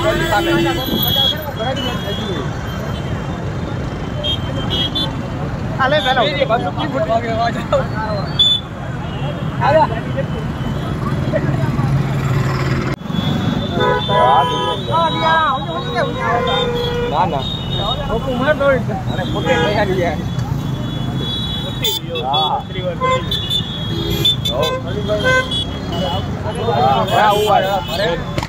આલે પેલો બંદૂક કી ફૂટ વાગે આજા ના ના ઓકો માર દોડ અરે પોતે તૈયારી છે હા ત્રીવાર દોડી ઓ હા ઉવા અરે